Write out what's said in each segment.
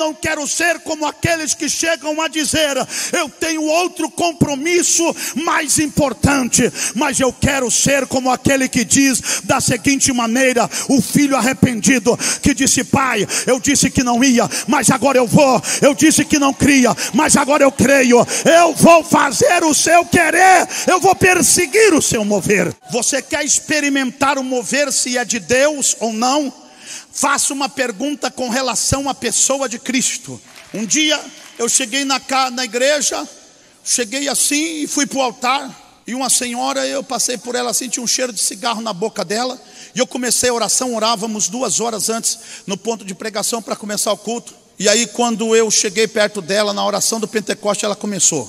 não quero ser como aqueles que chegam a dizer: eu tenho outro compromisso mais importante. Mas eu quero ser como aquele que diz da seguinte maneira: o filho arrependido que disse: pai, eu disse que não ia, mas agora eu vou. Eu disse que não cria, mas agora eu creio. Eu vou fazer o seu querer, eu vou perseguir o seu mover. Você quer experimentar o mover, se é de Deus ou não? Faça uma pergunta com relação à pessoa de Cristo. Um dia eu cheguei na igreja, cheguei assim e fui para o altar. E uma senhora, eu passei por ela assim, tinha um cheiro de cigarro na boca dela. E eu comecei a oração, orávamos 2 horas antes no ponto de pregação para começar o culto. E aí quando eu cheguei perto dela, na oração do Pentecoste, ela começou: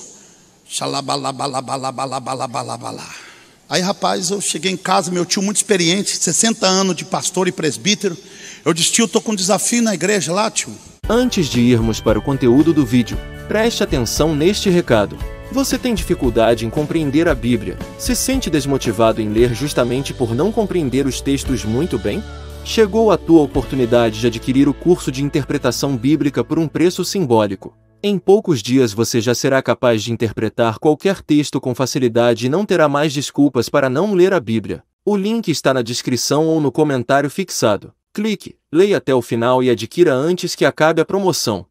xalabalabalabalabalabalabala. Aí rapaz, eu cheguei em casa, meu tio muito experiente, 60 anos de pastor e presbítero. Eu disse: tio, estou com um desafio na igreja lá, tio. Antes de irmos para o conteúdo do vídeo, preste atenção neste recado. Você tem dificuldade em compreender a Bíblia? Se sente desmotivado em ler justamente por não compreender os textos muito bem? Chegou a tua oportunidade de adquirir o curso de interpretação bíblica por um preço simbólico. Em poucos dias você já será capaz de interpretar qualquer texto com facilidade e não terá mais desculpas para não ler a Bíblia. O link está na descrição ou no comentário fixado. Clique, leia até o final e adquira antes que acabe a promoção.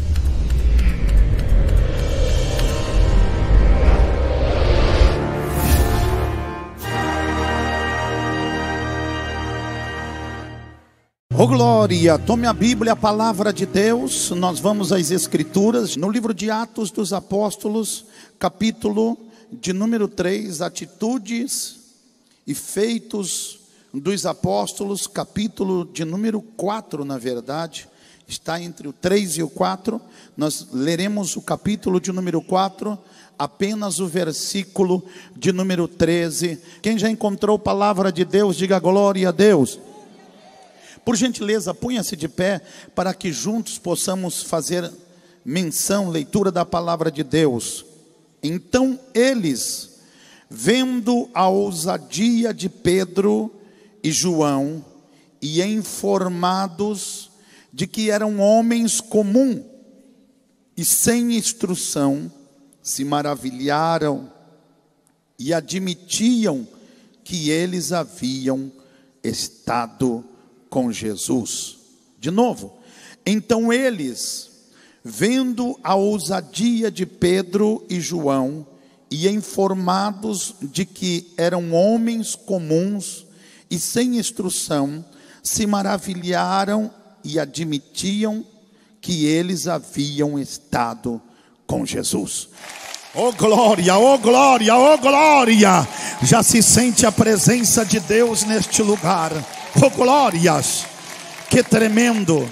Oh glória, tome a Bíblia, a palavra de Deus. Nós vamos às Escrituras, no livro de Atos dos Apóstolos, capítulo de número 3, atitudes e feitos dos apóstolos, capítulo de número 4, na verdade, está entre o 3 e o 4, nós leremos o capítulo de número 4, apenas o versículo de número 13, quem já encontrou palavra de Deus, diga glória a Deus. Por gentileza, ponha-se de pé para que juntos possamos fazer menção, leitura da palavra de Deus. Então eles, vendo a ousadia de Pedro e João, e informados de que eram homens comuns e sem instrução, se maravilharam e admitiam que eles haviam estado com Jesus. De novo, então eles, vendo a ousadia de Pedro e João, e informados de que eram homens comuns e sem instrução, se maravilharam e admitiam que eles haviam estado com Jesus. Oh glória, oh glória, oh glória! Já se sente a presença de Deus neste lugar. Oh glórias, que tremendo.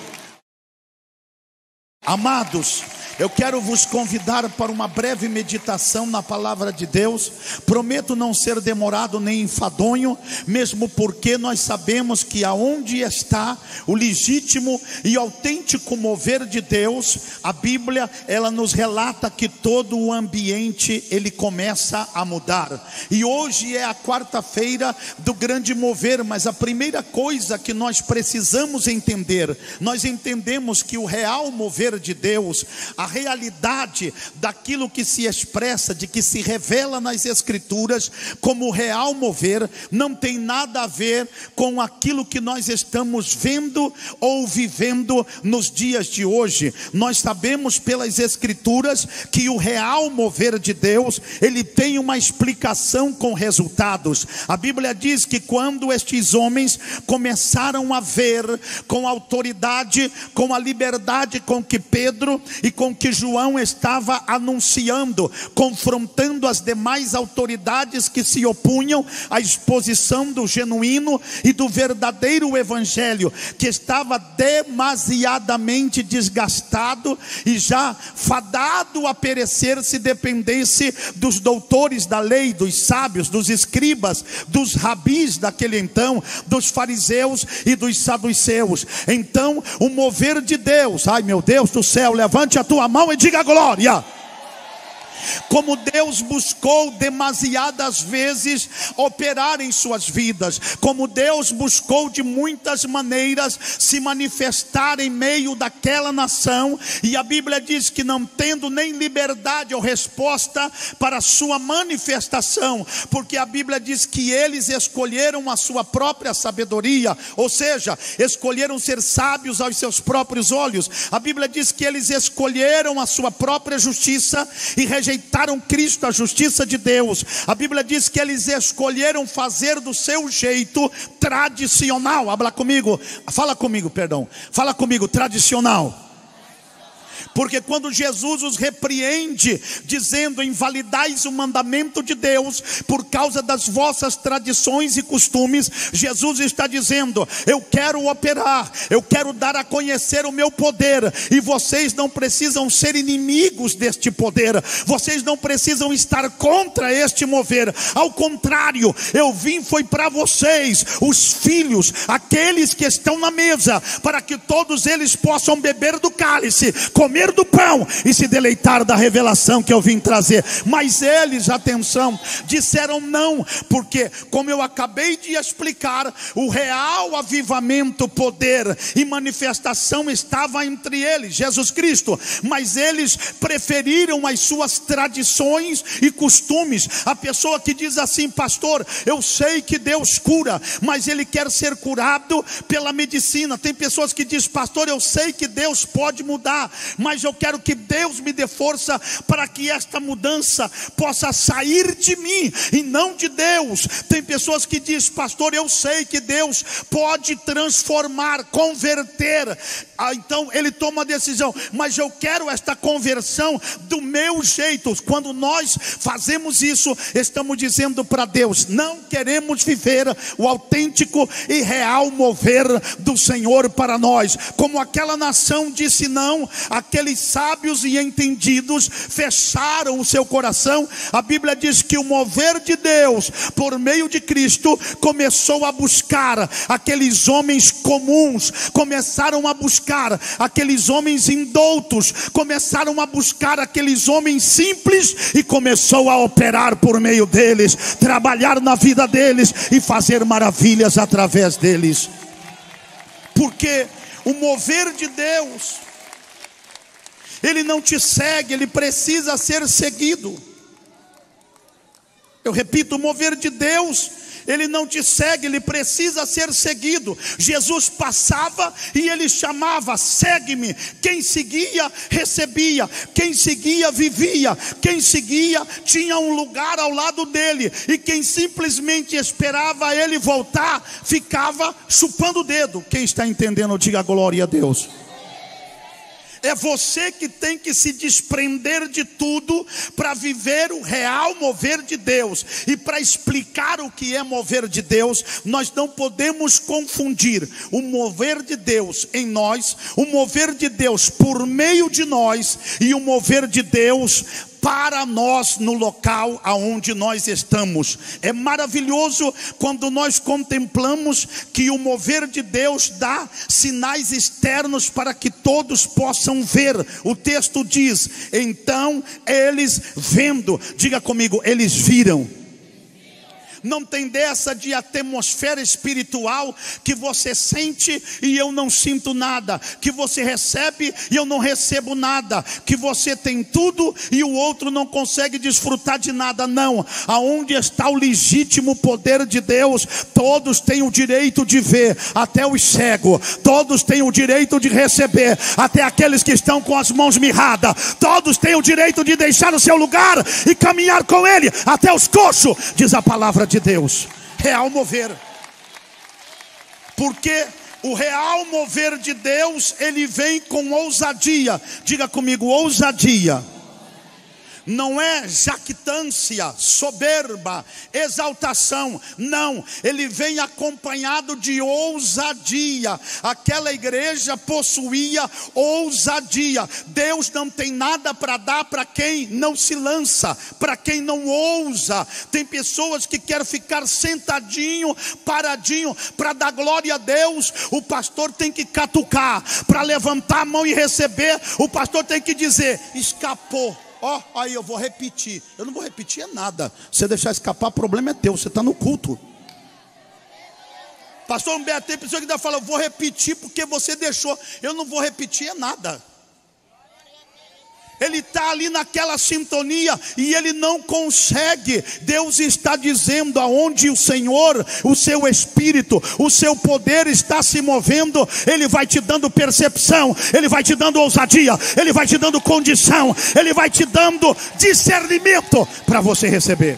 Amados, eu quero vos convidar para uma breve meditação na palavra de Deus. Prometo não ser demorado nem enfadonho, mesmo porque nós sabemos que aonde está o legítimo e autêntico mover de Deus, a Bíblia, ela nos relata que todo o ambiente, ele começa a mudar. E hoje é a quarta-feira do grande mover, mas a primeira coisa que nós precisamos entender, nós entendemos que o real mover de Deus, a realidade daquilo que se expressa, de que se revela nas Escrituras como real mover, não tem nada a ver com aquilo que nós estamos vendo ou vivendo nos dias de hoje. Nós sabemos pelas Escrituras que o real mover de Deus, ele tem uma explicação com resultados. A Bíblia diz que quando estes homens começaram a ver com a autoridade, com a liberdade com que Pedro e com que João estava anunciando, confrontando as demais autoridades que se opunham à exposição do genuíno e do verdadeiro evangelho, que estava demasiadamente desgastado e já fadado a perecer se dependesse dos doutores da lei, dos sábios, dos escribas, dos rabis daquele então, dos fariseus e dos saduceus. Então o mover de Deus, ai meu Deus do céu, levante a tua mão e diga glória. como Deus buscou demasiadas vezes operar em suas vidas, como Deus buscou de muitas maneiras se manifestar em meio daquela nação. E a Bíblia diz que não tendo nem liberdade ou resposta para a sua manifestação, porque a Bíblia diz que eles escolheram a sua própria sabedoria, ou seja, escolheram ser sábios aos seus próprios olhos. A Bíblia diz que eles escolheram a sua própria justiça e rejeitaram Cristo, a justiça de Deus. A Bíblia diz que eles escolheram fazer do seu jeito tradicional. Fala comigo, tradicional. Porque quando Jesus os repreende, dizendo: invalidais o mandamento de Deus por causa das vossas tradições e costumes, Jesus está dizendo: eu quero operar, eu quero dar a conhecer o meu poder, e vocês não precisam ser inimigos deste poder, vocês não precisam estar contra este mover. Ao contrário, eu vim foi para vocês, os filhos, aqueles que estão na mesa, para que todos eles possam beber do cálice, comer do pão e se deleitar da revelação que eu vim trazer. Mas eles, atenção, disseram não, porque, como eu acabei de explicar, o real avivamento, poder e manifestação estava entre eles, Jesus Cristo, mas eles preferiram as suas tradições e costumes. A pessoa que diz assim: pastor, eu sei que Deus cura, mas ele quer ser curado pela medicina. Tem pessoas que dizem: pastor, eu sei que Deus pode mudar, mas eu quero que Deus me dê força para que esta mudança possa sair de mim e não de Deus. Tem pessoas que dizem: pastor, eu sei que Deus pode transformar, converter. Então ele toma a decisão, mas eu quero esta conversão do meu jeito. Quando nós fazemos isso, estamos dizendo para Deus: não queremos viver o autêntico e real mover do Senhor para nós. Como aquela nação disse não, aqueles sábios e entendidos fecharam o seu coração. A Bíblia diz que o mover de Deus por meio de Cristo começou a buscar aqueles homens comuns, começaram a buscar aqueles homens indoutos, começaram a buscar aqueles homens simples, e começou a operar por meio deles, trabalhar na vida deles e fazer maravilhas através deles. Porque o mover de Deus, ele não te segue, ele precisa ser seguido. Eu repito, o mover de Deus, ele não te segue, ele precisa ser seguido. Jesus passava e ele chamava: segue-me. Quem seguia, recebia. Quem seguia, vivia. Quem seguia, tinha um lugar ao lado dele. E quem simplesmente esperava ele voltar, ficava chupando o dedo. Quem está entendendo, diga glória a Deus. É você que tem que se desprender de tudo para viver o real mover de Deus. E para explicar o que é mover de Deus, nós não podemos confundir o mover de Deus em nós, o mover de Deus por meio de nós, e o mover de Deus para nós no local aonde nós estamos. É maravilhoso quando nós contemplamos que o mover de Deus dá sinais externos para que todos possam ver. O texto diz: então eles vendo, diga comigo, eles viram. Não tem dessa de atmosfera espiritual que você sente e eu não sinto nada, que você recebe e eu não recebo nada, que você tem tudo e o outro não consegue desfrutar de nada. Não, aonde está o legítimo poder de Deus, todos têm o direito de ver, até os cegos, todos têm o direito de receber, até aqueles que estão com as mãos mirradas, todos têm o direito de deixar o seu lugar e caminhar com ele, até os coxos, diz a palavra de Deus. Real mover. Porque o real mover de Deus, ele vem com ousadia. Diga comigo, ousadia. Não é jactância, soberba, exaltação. Não, ele vem acompanhado de ousadia. Aquela igreja possuía ousadia. Deus não tem nada para dar para quem não se lança, para quem não ousa. Tem pessoas que querem ficar sentadinho, paradinho. Para dar glória a Deus, o pastor tem que catucar. Para levantar a mão e receber, o pastor tem que dizer: escapou. Ó, aí eu vou repetir. Eu não vou repetir nada. Se deixar escapar, o problema é teu. Você está no culto. Pastor Humberto, tem pessoa que ainda fala, eu vou repetir porque você deixou. Eu não vou repetir nada. Ele está ali naquela sintonia e ele não consegue. Deus está dizendo, aonde o Senhor, o seu Espírito, o seu poder está se movendo, Ele vai te dando percepção, Ele vai te dando ousadia, Ele vai te dando condição, Ele vai te dando discernimento para você receber.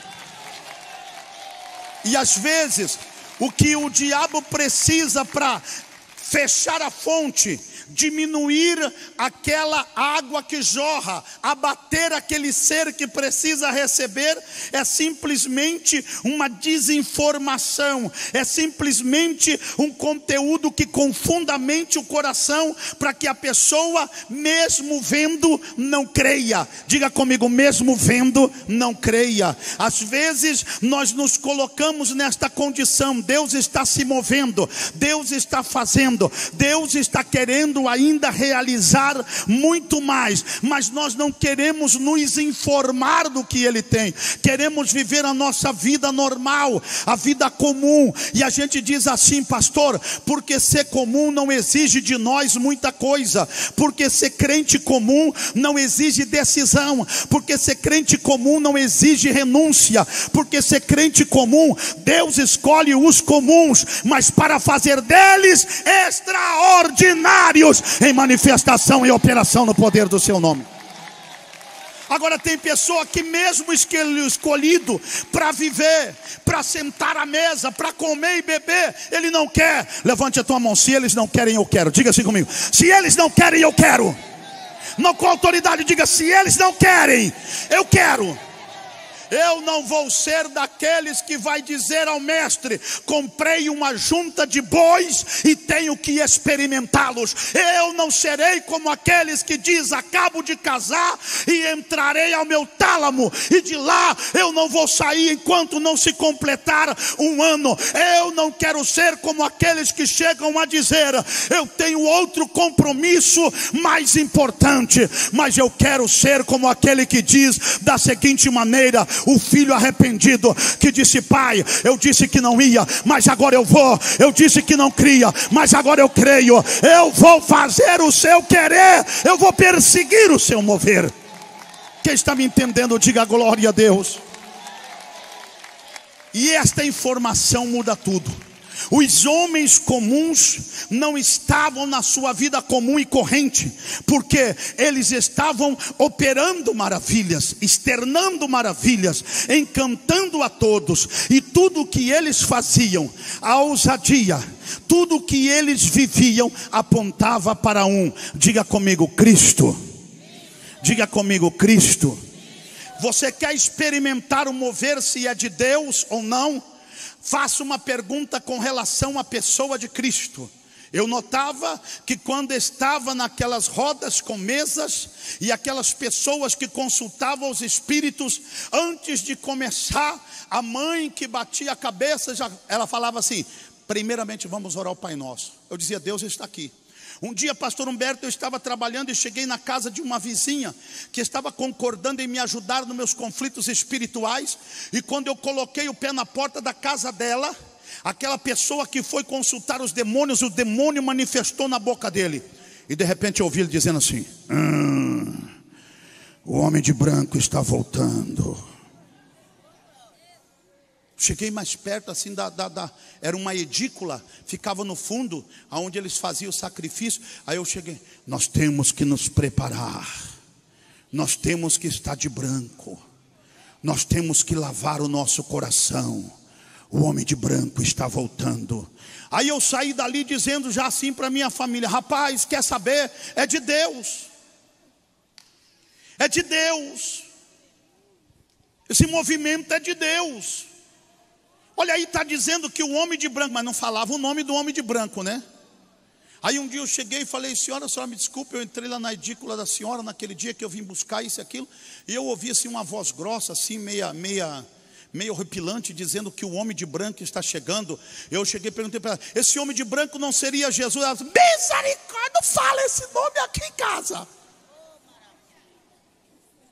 E às vezes, o que o diabo precisa para fechar a fonte, diminuir aquela água que jorra, abater aquele ser que precisa receber, é simplesmente uma desinformação, é simplesmente um conteúdo que confunda a mente e o coração, para que a pessoa, mesmo vendo, não creia. Diga comigo, mesmo vendo, não creia. Às vezes nós nos colocamos nesta condição, Deus está se movendo, Deus está fazendo, Deus está querendo ainda realizar muito mais, mas nós não queremos nos informar do que Ele tem. Queremos viver a nossa vida normal, a vida comum. E a gente diz assim, pastor, porque ser comum não exige de nós muita coisa, porque ser crente comum não exige decisão, porque ser crente comum não exige renúncia, porque ser crente comum, Deus escolhe os comuns, mas para fazer deles extraordinários em manifestação e operação no poder do seu nome. Agora tem pessoa que mesmo escolhido para viver, para sentar à mesa, para comer e beber, ele não quer. Levante a tua mão. Se eles não querem, eu quero. Diga assim comigo, se eles não querem, eu quero. Não com autoridade, diga, se eles não querem, eu quero. Eu não vou ser daqueles que vai dizer ao mestre, comprei uma junta de bois e tenho que experimentá-los. Eu não serei como aqueles que diz, acabo de casar e entrarei ao meu tálamo, e de lá eu não vou sair enquanto não se completar um ano. Eu não quero ser como aqueles que chegam a dizer, eu tenho outro compromisso mais importante. Mas eu quero ser como aquele que diz da seguinte maneira, o filho arrependido que disse, pai, eu disse que não ia, mas agora eu vou. Eu disse que não cria, mas agora eu creio. Eu vou fazer o seu querer, eu vou perseguir o seu mover. Quem está me entendendo, diga glória a Deus. E esta informação muda tudo. Os homens comuns não estavam na sua vida comum e corrente, porque eles estavam operando maravilhas, externando maravilhas, encantando a todos. E tudo que eles faziam, a ousadia, tudo que eles viviam, apontava para um. Diga comigo, Cristo. Diga comigo, Cristo. Você quer experimentar o mover, se é de Deus ou não? Faço uma pergunta com relação à pessoa de Cristo. Eu notava que quando estava naquelas rodas com mesas, e aquelas pessoas que consultavam os espíritos, antes de começar, a mãe que batia a cabeça, ela falava assim, primeiramente vamos orar ao Pai Nosso. Eu dizia, Deus está aqui. Um dia, pastor Humberto, eu estava trabalhando e cheguei na casa de uma vizinha que estava concordando em me ajudar nos meus conflitos espirituais. E quando eu coloquei o pé na porta da casa dela, aquela pessoa que foi consultar os demônios, o demônio manifestou na boca dele. E de repente eu ouvi ele dizendo assim, o homem de branco está voltando. Cheguei mais perto assim era uma edícula, ficava no fundo, onde eles faziam o sacrifício. Aí eu cheguei, nós temos que nos preparar, nós temos que estar de branco, nós temos que lavar o nosso coração. O homem de branco está voltando. Aí eu saí dali dizendo já assim para minha família, rapaz, quer saber? É de Deus. É de Deus. Esse movimento é de Deus. Olha aí, está dizendo que o homem de branco, mas não falava o nome do homem de branco, né? Aí um dia eu cheguei e falei, senhora me desculpe, eu entrei lá na edícula da senhora, naquele dia que eu vim buscar isso e aquilo, e eu ouvi assim uma voz grossa, assim, meio horripilante, dizendo que o homem de branco está chegando. Eu cheguei e perguntei para ela, esse homem de branco não seria Jesus? Ela disse, misericórdia, não fala esse nome aqui em casa.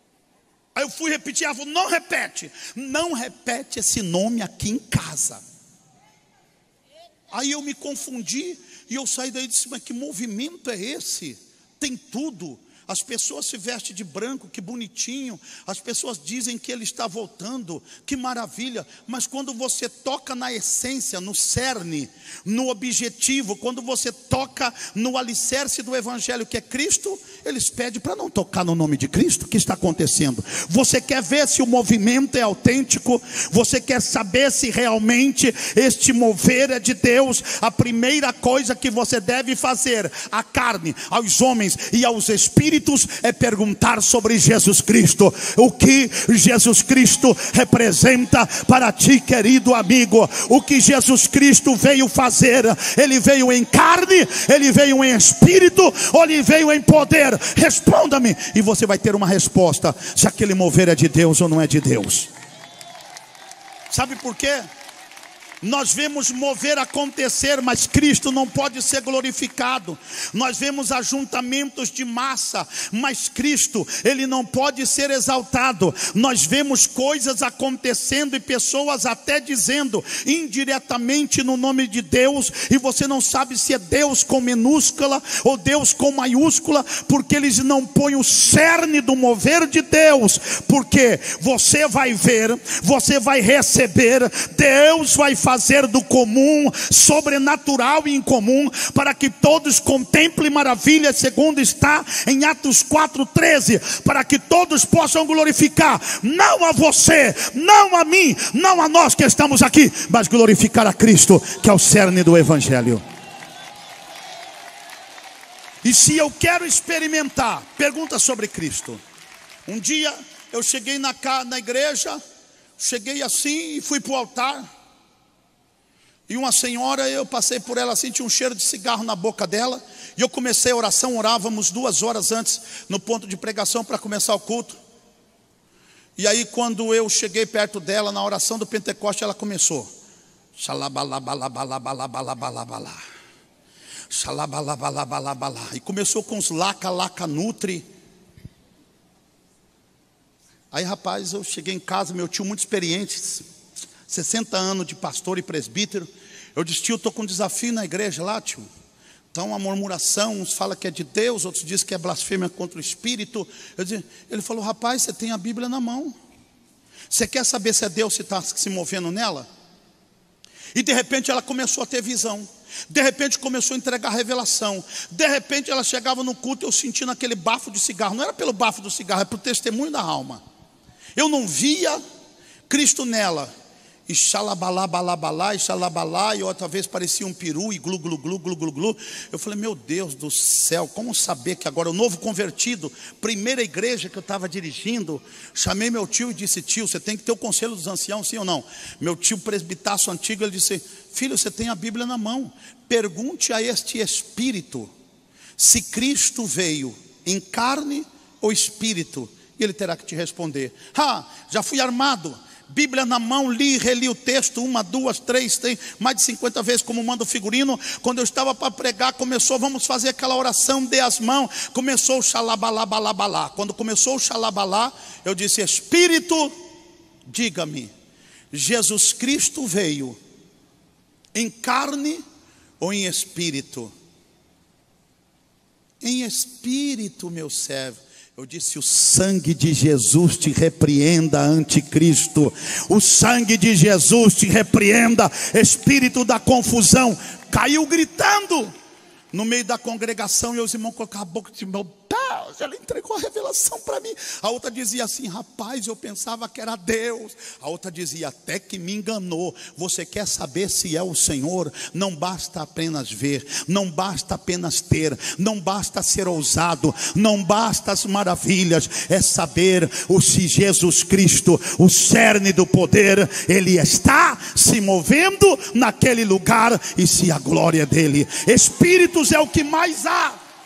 Aí eu fui repetir, ela falou, não repete. Não repete esse nome aqui em casa. Aí eu me confundi e eu saí daí e disse, mas que movimento é esse? Tem tudo. As pessoas se vestem de branco, que bonitinho. As pessoas dizem que ele está voltando, que maravilha. Mas quando você toca na essência, no cerne, no objetivo, quando você toca no alicerce do evangelho, que é Cristo, eles pedem para não tocar no nome de Cristo. O que está acontecendo? Você quer ver se o movimento é autêntico? Você quer saber se realmente este mover é de Deus? A primeira coisa que você deve fazer à carne, aos homens e aos espíritos, é perguntar sobre Jesus Cristo. O que Jesus Cristo representa para ti, querido amigo? O que Jesus Cristo veio fazer? Ele veio em carne, ele veio em espírito, ou ele veio em poder? Responda-me e você vai ter uma resposta, se aquele mover é de Deus ou não é de Deus. Sabe por quê? Nós vemos mover acontecer, mas Cristo não pode ser glorificado. Nós vemos ajuntamentos de massa, mas Cristo, ele não pode ser exaltado. Nós vemos coisas acontecendo e pessoas até dizendo indiretamente no nome de Deus, e você não sabe se é Deus com minúscula ou Deus com maiúscula, porque eles não põem o cerne do mover de Deus. Porque você vai ver, você vai receber, Deus vai fazer do comum, sobrenatural e incomum, para que todos contemplem maravilhas, segundo está em Atos 4:13, para que todos possam glorificar, não a você, não a mim, não a nós que estamos aqui, mas glorificar a Cristo, que é o cerne do evangelho. E se eu quero experimentar, pergunta sobre Cristo. Um dia eu cheguei na igreja, cheguei assim e fui para o altar. E uma senhora, eu passei por ela assim, tinha um cheiro de cigarro na boca dela. E eu comecei a oração, orávamos 2 horas antes no ponto de pregação para começar o culto. E aí quando eu cheguei perto dela, na oração do Pentecoste, ela começou. Xalabalabalabalabalabalabala. Xalabalabalabalabala. E começou com os laca nutri. Aí rapaz, eu cheguei em casa, meu tio muito experiente, 60 anos de pastor e presbítero. Eu disse, tio, estou com um desafio na igreja lá, tio. Então a murmuração, uns falam que é de Deus, outros dizem que é blasfêmia contra o Espírito. Ele falou, rapaz, você tem a Bíblia na mão. Você quer saber se é Deus que está se movendo nela? E de repente ela começou a ter visão. De repente começou a entregar revelação. De repente ela chegava no culto, eu sentindo aquele bafo de cigarro. Não era pelo bafo do cigarro, é pelo testemunho da alma. Eu não via Cristo nela. E xalabalá, e xalabalá, e outra vez parecia um peru, e glu, glu, glu, glu, glu, glu. Eu falei, meu Deus do céu, como saber que agora o novo convertido, primeira igreja que eu estava dirigindo, chamei meu tio e disse, tio, você tem que ter o conselho dos anciãos, sim ou não? Meu tio presbitaço antigo, ele disse, filho, você tem a Bíblia na mão, pergunte a este espírito, se Cristo veio em carne ou espírito, e ele terá que te responder. Já fui armado, Bíblia na mão, li e reli o texto 1, 2, 3, mais de 50 vezes, como manda o figurino. Quando eu estava para pregar, começou, vamos fazer aquela oração, dê as mãos. Começou o xalabalá. Quando começou o xalabalá, eu disse, Espírito, diga-me, Jesus Cristo veio em carne ou em espírito? Em espírito, meu servo. Eu disse, o sangue de Jesus te repreenda, anticristo. O sangue de Jesus te repreenda, espírito da confusão. Caiu gritando no meio da congregação, e os irmãos colocaram a boca de meu Deus, ela entregou a revelação para mim. A outra dizia assim, rapaz, eu pensava que era Deus. A outra dizia, até que me enganou. Você quer saber se é o Senhor? Não basta apenas ver, não basta apenas ter, não basta ser ousado, não basta as maravilhas, é saber se Jesus Cristo, o cerne do poder, ele está se movendo naquele lugar, e se a glória dele, espíritos é o que mais há.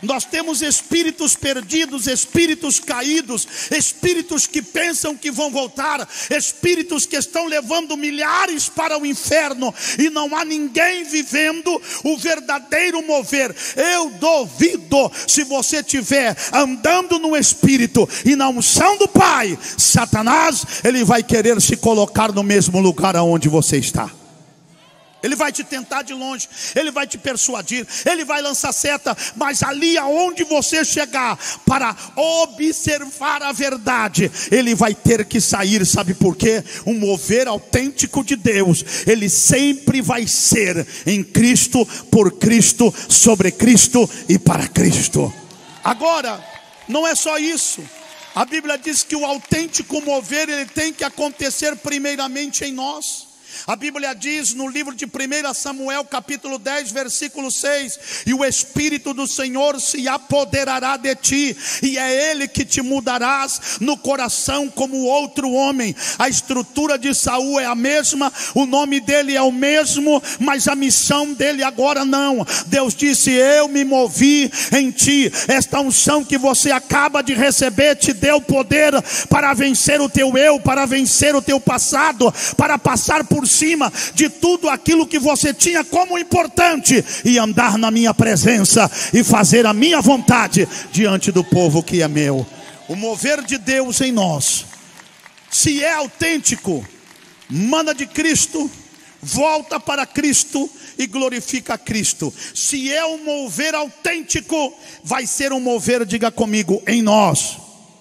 Nós temos espíritos perdidos, espíritos caídos, espíritos que pensam que vão voltar, espíritos que estão levando milhares para o inferno, e não há ninguém vivendo o verdadeiro mover. Eu duvido, se você estiver andando no Espírito e na unção do Pai, Satanás, ele vai querer se colocar no mesmo lugar aonde você está. Ele vai te tentar de longe, ele vai te persuadir, ele vai lançar seta, mas ali aonde você chegar para observar a verdade, ele vai ter que sair. Sabe por quê? Um mover autêntico de Deus, ele sempre vai ser em Cristo, por Cristo, sobre Cristo e para Cristo. Agora, não é só isso. A Bíblia diz que o autêntico mover, ele tem que acontecer primeiramente em nós. A Bíblia diz no livro de 1 Samuel capítulo 10 versículo 6: e o Espírito do Senhor se apoderará de ti, e é Ele que te mudarás no coração como outro homem. A estrutura de Saul é a mesma, o nome dele é o mesmo, mas a missão dele agora não. Deus disse: eu me movi em ti. Esta unção que você acaba de receber te deu poder para vencer o teu eu, para vencer o teu passado, para passar por cima de tudo aquilo que você tinha como importante e andar na minha presença e fazer a minha vontade diante do povo que é meu. O mover de Deus em nós, se é autêntico, mana de Cristo, volta para Cristo e glorifica a Cristo. Se é um mover autêntico, vai ser um mover, diga comigo, em nós.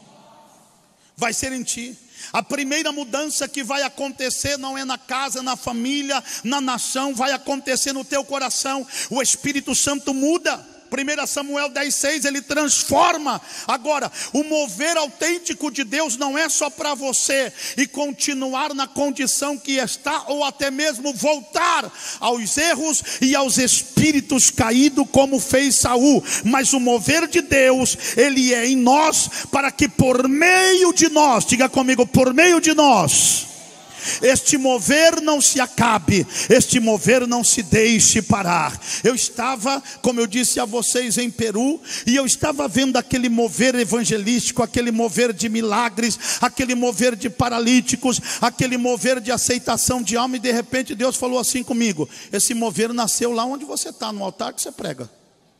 Vai ser em ti. A primeira mudança que vai acontecer não é na casa, na família, na nação, vai acontecer no teu coração. O Espírito Santo muda. 1 Samuel 10,6, ele transforma. Agora, o mover autêntico de Deus não é só para você e continuar na condição que está, ou até mesmo voltar aos erros e aos espíritos caídos como fez Saul. Mas o mover de Deus, ele é em nós, para que por meio de nós, diga comigo, por meio de nós, este mover não se acabe, este mover não se deixe parar. Eu estava, como eu disse a vocês, em Peru, e eu estava vendo aquele mover evangelístico, aquele mover de milagres, aquele mover de paralíticos, aquele mover de aceitação de alma, e de repente Deus falou assim comigo: esse mover nasceu lá onde você está, no altar que você prega.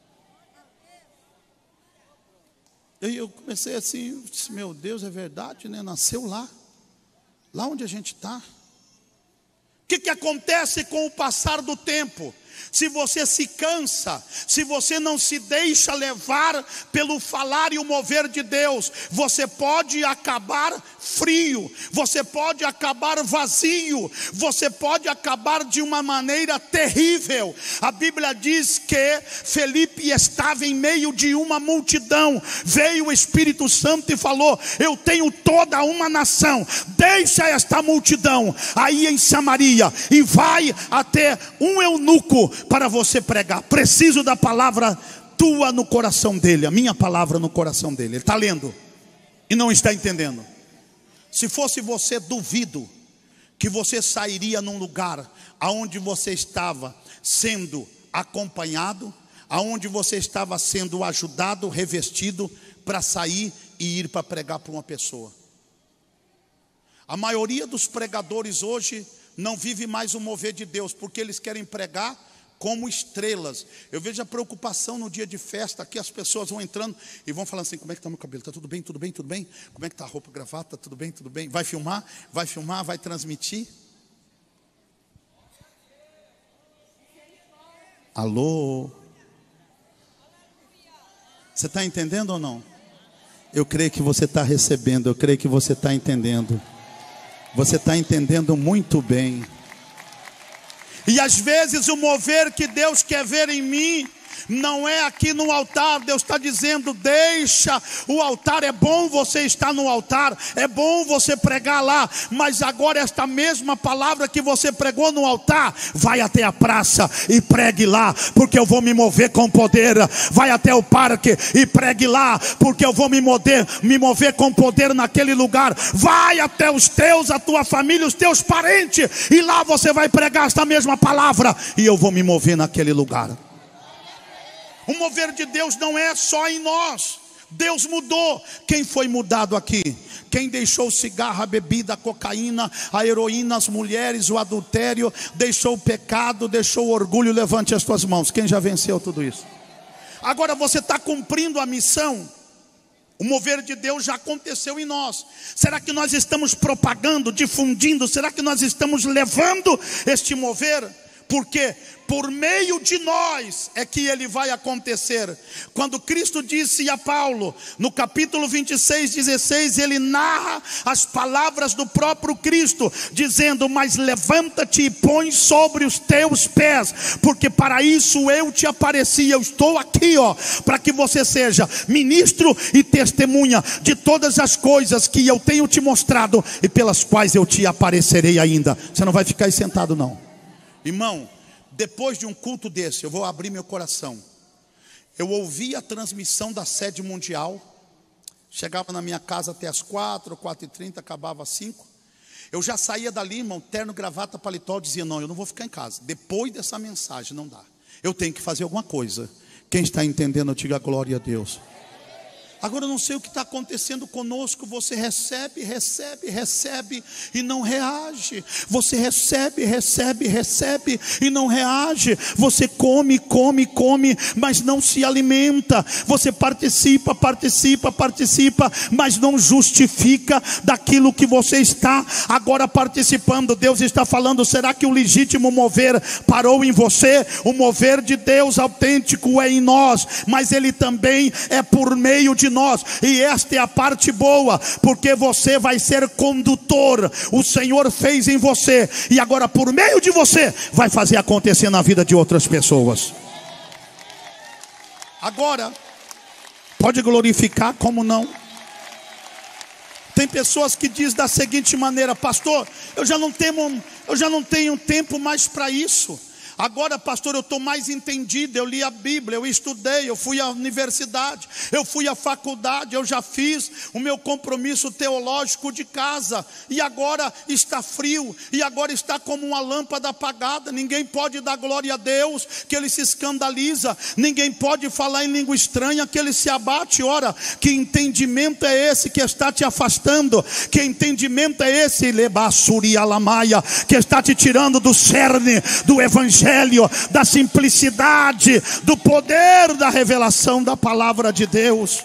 E eu comecei assim, disse, meu Deus, é verdade, né? Nasceu lá onde a gente está. O que acontece com o passar do tempo? Se você se cansa, se você não se deixa levar pelo falar e o mover de Deus, você pode acabar frio, você pode acabar vazio, você pode acabar de uma maneira terrível. A Bíblia diz que Felipe estava em meio de uma multidão, veio o Espírito Santo e falou: eu tenho toda uma nação, deixa esta multidão aí em Samaria e vai até um eunuco para você pregar. Preciso da palavra tua no coração dele, a minha palavra no coração dele. Ele está lendo e não está entendendo. Se fosse você, duvido que você sairia num lugar aonde você estava sendo acompanhado, aonde você estava sendo ajudado, revestido, para sair e ir para pregar para uma pessoa. A maioria dos pregadores hoje não vive mais o mover de Deus, porque eles querem pregar como estrelas. Eu vejo a preocupação no dia de festa, aqui as pessoas vão entrando e vão falando assim: como é que está meu cabelo? Está tudo bem, tudo bem, tudo bem? Como é que está a roupa, gravata? Tudo bem, tudo bem? Vai filmar, vai transmitir? Alô? Você está entendendo ou não? Eu creio que você está recebendo, eu creio que você está entendendo. Você está entendendo muito bem. E às vezes o mover que Deus quer ver em mim não é aqui no altar. Deus está dizendo: deixa o altar. É bom você estar no altar, é bom você pregar lá, mas agora esta mesma palavra que você pregou no altar, vai até a praça e pregue lá, porque eu vou me mover com poder. Vai até o parque e pregue lá, porque eu vou me mover com poder naquele lugar. Vai até os teus, a tua família, os teus parentes, e lá você vai pregar esta mesma palavra, e eu vou me mover naquele lugar. O mover de Deus não é só em nós. Deus mudou. Quem foi mudado aqui? Quem deixou o cigarro, a bebida, a cocaína, a heroína, as mulheres, o adultério, deixou o pecado, deixou o orgulho? Levante as tuas mãos. Quem já venceu tudo isso? Agora você está cumprindo a missão. O mover de Deus já aconteceu em nós. Será que nós estamos propagando, difundindo? Será que nós estamos levando este mover? Porque por meio de nós é que ele vai acontecer. Quando Cristo disse a Paulo, no capítulo 26, 16, ele narra as palavras do próprio Cristo, dizendo: mas levanta-te e põe sobre os teus pés, porque para isso eu te apareci. Eu estou aqui, para que você seja ministro e testemunha de todas as coisas que eu tenho te mostrado e pelas quais eu te aparecerei ainda. Você não vai ficar aí sentado não. Irmão, depois de um culto desse, eu vou abrir meu coração. Eu ouvi a transmissão da sede mundial. Chegava na minha casa até as 4h30, acabava às 5h. Eu já saía dali, irmão, terno, gravata, paletó. Dizia: não, eu não vou ficar em casa. Depois dessa mensagem, não dá. Eu tenho que fazer alguma coisa. Quem está entendendo, diga glória a Deus. Agora eu não sei o que está acontecendo conosco. Você recebe e não reage. Você recebe e não reage. Você come, mas não se alimenta. Você participa, mas não justifica daquilo que você está agora participando. Deus está falando: será que o legítimo mover parou em você? O mover de Deus autêntico é em nós, mas ele também é por meio de nós. E esta é a parte boa, porque você vai ser condutor. O Senhor fez em você, e agora por meio de você vai fazer acontecer na vida de outras pessoas. Agora pode glorificar, como não? Tem pessoas que dizem da seguinte maneira: pastor, eu já não tenho tempo mais para isso. Agora, pastor, eu estou mais entendido. Eu li a Bíblia, eu estudei, eu fui à universidade, eu fui à faculdade, eu já fiz o meu compromisso teológico de casa, e agora está frio, e agora está como uma lâmpada apagada. Ninguém pode dar glória a Deus, que ele se escandaliza. Ninguém pode falar em língua estranha, que ele se abate. Ora, que entendimento é esse que está te afastando? Que entendimento é esse, Lebassurialamaia, que está te tirando do cerne do evangelho, da simplicidade, do poder da revelação da palavra de Deus?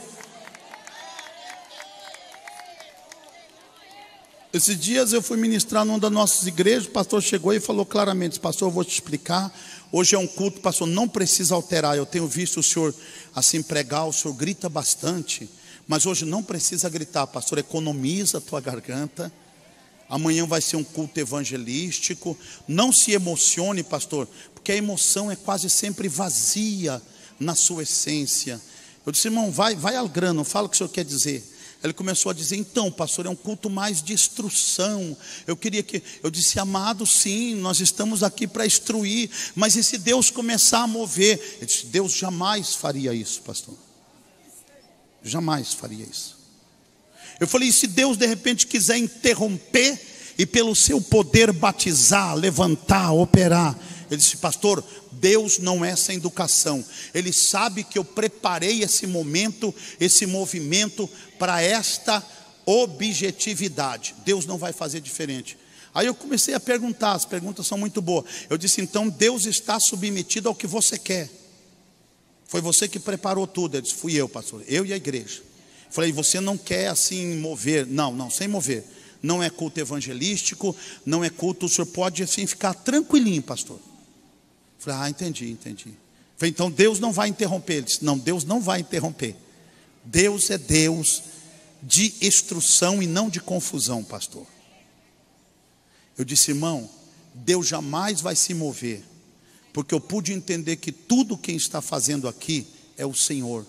Esses dias eu fui ministrar numa das nossas igrejas. O pastor chegou e falou claramente: pastor, eu vou te explicar. Hoje é um culto, pastor, não precisa alterar. Eu tenho visto o senhor assim pregar, o senhor grita bastante, mas hoje não precisa gritar, pastor. Economiza a tua garganta. Amanhã vai ser um culto evangelístico. Não se emocione, pastor, porque a emoção é quase sempre vazia na sua essência. Eu disse: irmão, vai ao grano, fala o que o senhor quer dizer. Ele começou a dizer: então, pastor, é um culto mais de instrução. Eu disse: amado, sim, nós estamos aqui para instruir, mas e se Deus começar a mover? Ele disse: Deus jamais faria isso, pastor. Jamais faria isso. Eu falei: e se Deus de repente quiser interromper e pelo seu poder batizar, levantar, operar? Ele disse: pastor, Deus não é sem educação. Ele sabe que eu preparei esse momento, esse movimento para esta objetividade. Deus não vai fazer diferente. Aí eu comecei a perguntar, as perguntas são muito boas. Eu disse: então Deus está submetido ao que você quer? Foi você que preparou tudo? Ele disse: fui eu, pastor, eu e a igreja. Falei: você não quer assim mover? Não, sem mover. Não é culto evangelístico, não é culto, o senhor pode assim ficar tranquilinho, pastor. Falei: entendi. Falei: então Deus não vai interromper. Ele disse: não, Deus não vai interromper. Deus é Deus de instrução e não de confusão, pastor. Eu disse: irmão, Deus jamais vai se mover, porque eu pude entender que tudo quem está fazendo aqui é o Senhor.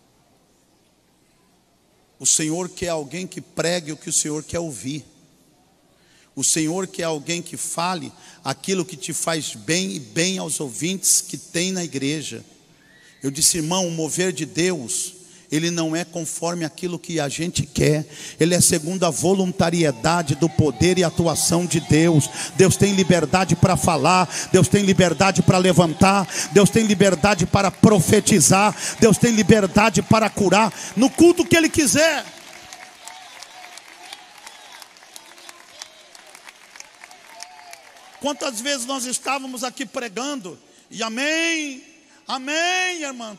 O Senhor quer alguém que pregue o que o Senhor quer ouvir. O Senhor quer alguém que fale aquilo que te faz bem e bem aos ouvintes que tem na igreja. Eu disse: irmão, o mover de Deus ele não é conforme aquilo que a gente quer, ele é segundo a voluntariedade do poder e atuação de Deus. Deus tem liberdade para falar, Deus tem liberdade para levantar, Deus tem liberdade para profetizar, Deus tem liberdade para curar, no culto que Ele quiser. Quantas vezes nós estávamos aqui pregando, e amém, amém, irmã.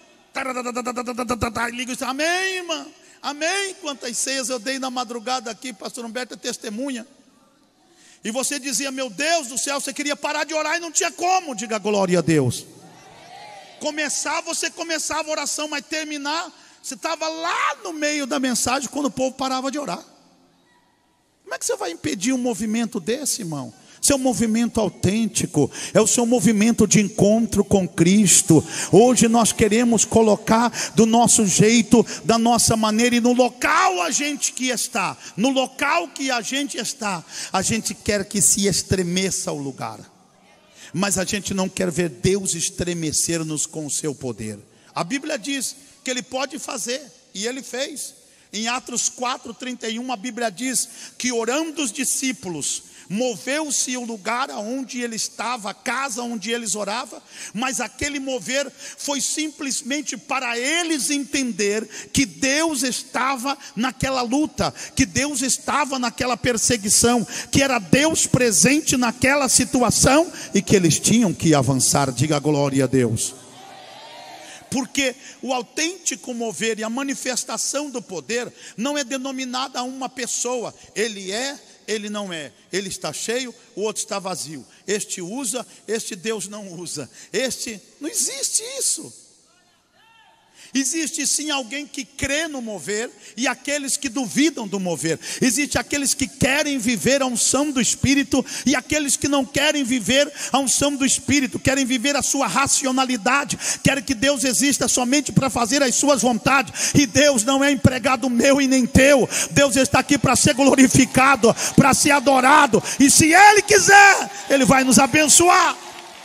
Amém, irmã. Amém. Quantas ceias eu dei na madrugada aqui, pastor Humberto é testemunha. E você dizia, meu Deus do céu, você queria parar de orar e não tinha como. Diga glória a Deus. Você começava a oração, mas terminar, você estava lá no meio da mensagem quando o povo parava de orar. Como é que você vai impedir um movimento desse, irmão? Seu movimento autêntico é o seu movimento de encontro com Cristo. Hoje nós queremos colocar do nosso jeito, da nossa maneira, e no local a gente que está, no local que a gente está, a gente quer que se estremeça o lugar, mas a gente não quer ver Deus estremecer-nos com o seu poder. A Bíblia diz que Ele pode fazer, e Ele fez. Em Atos 4:31 a Bíblia diz que orando os discípulos, moveu-se o lugar onde ele estava, a casa onde eles oravam, mas aquele mover foi simplesmente para eles entender que Deus estava naquela luta, que Deus estava naquela perseguição, que era Deus presente naquela situação e que eles tinham que avançar. Diga glória a Deus. Porque o autêntico mover e a manifestação do poder não é denominada a uma pessoa. Ele é, ele não é. Ele está cheio, o outro está vazio. Este usa, este Deus não usa. Não existe isso. Existe sim alguém que crê no mover e aqueles que duvidam do mover. Existe aqueles que querem viver a unção do Espírito e aqueles que não querem viver a unção do Espírito, querem viver a sua racionalidade, querem que Deus exista somente para fazer as suas vontades. E Deus não é empregado meu e nem teu. Deus está aqui para ser glorificado, para ser adorado, e se Ele quiser, Ele vai nos abençoar.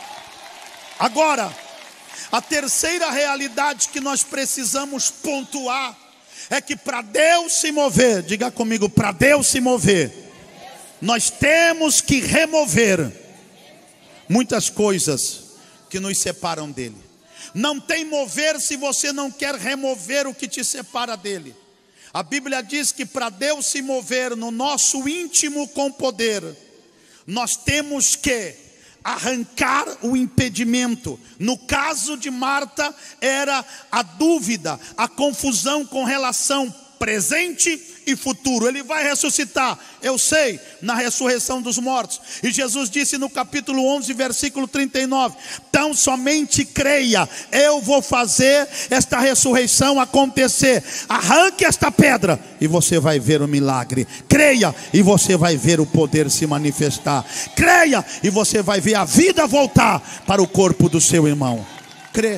Agora, a terceira realidade que nós precisamos pontuar é que para Deus se mover, diga comigo, para Deus se mover, nós temos que remover muitas coisas que nos separam dele. Não tem mover se você não quer remover o que te separa dele. A Bíblia diz que para Deus se mover no nosso íntimo com poder, nós temos que arrancar o impedimento. No caso de Marta, era a dúvida, a confusão com relação presente e futuro. Ele vai ressuscitar, eu sei, na ressurreição dos mortos. E Jesus disse no capítulo 11, versículo 39: tão somente creia, eu vou fazer esta ressurreição acontecer. Arranque esta pedra e você vai ver o milagre. Creia e você vai ver o poder se manifestar. Creia e você vai ver a vida voltar para o corpo do seu irmão. Crer.